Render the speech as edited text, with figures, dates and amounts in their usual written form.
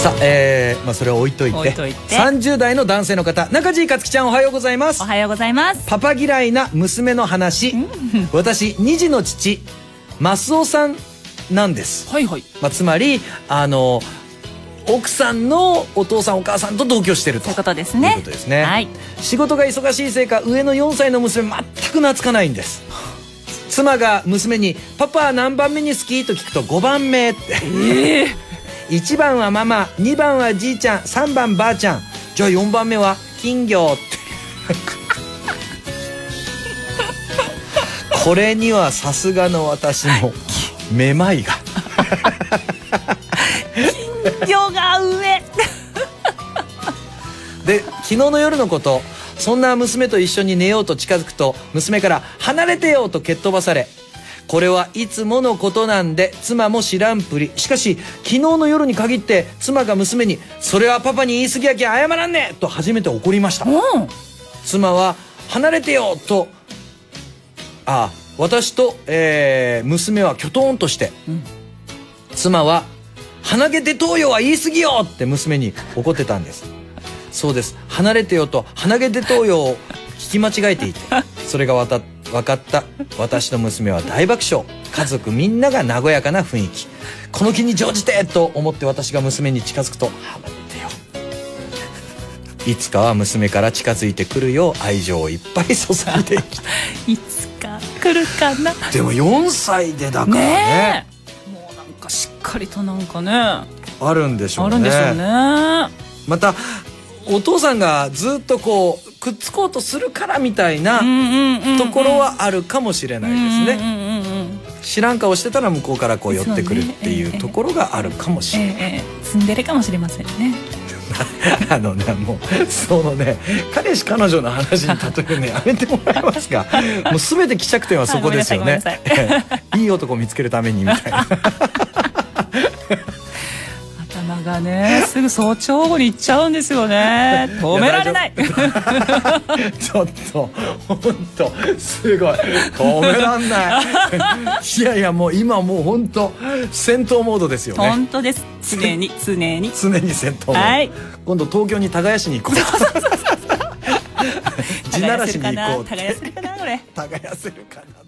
さあ、それは置いといて30代の男性の方、中地かつきちゃん、おはようございます。 おはようございます。 パパ嫌いな娘の話、私2児の父マスオさんなんです。 はいはい。 つまり奥さんのお父さんお母さんと同居してるということですね。はい。仕事が忙しいせいか上の4歳の娘全く懐かないんです。妻が娘に「パパは何番目に好き?」と聞くと5番目って、1番はママ、2番はじいちゃん、3番ばあちゃん、じゃあ4番目は金魚ってこれにはさすがの私もめまいが金魚が上で、昨日の夜のこと、そんな娘と一緒に寝ようと近づくと娘から「離れてよ!」と蹴っ飛ばされ、これはいつものことなんで妻も知らんぷり。しかし昨日の夜に限って妻が娘に「それはパパに言い過ぎやけん謝らんね!」と初めて怒りました。妻は「離れてよ!」と私と、娘はきょとんとして、妻は「鼻毛出とうよは言い過ぎよ!」って娘に怒ってたんです。そうです、離れてよと鼻毛出とうよを聞き間違えていて、それが分かった私の娘は大爆笑。家族みんなが和やかな雰囲気。この気に乗じてと思って私が娘に近づくと「離れてよ」いつかは娘から近づいてくるよう愛情をいっぱい注いでいきたい。 いつか来るかな。 でも4歳でだからね、 もうなんかしっかりとなんかねあるんでしょうね。 あるんでしょうね。 またお父さんがずっとこうくっつこうとするからみたいなところはあるかもしれないですね。知らん顔してたら向こうからこう寄ってくるっていうところがあるかもしれない。 ツンデレかもしれませんね。 もうそのね、彼氏彼女の話に例えるのやめてもらえますか。もう全て帰着点はそこですよね。いい男見つけるためにみたいな。 頭がね、すぐ早朝後に行っちゃうんですよね。止められない。 ちょっと本当すごい止めらんない。いやいや、もう今もう本当戦闘モードですよね。 本当です。常に戦闘モード。はい。 今度東京に耕しに行こう。地ならしに行こう。 耕せるかなこれ。 耕せるかな。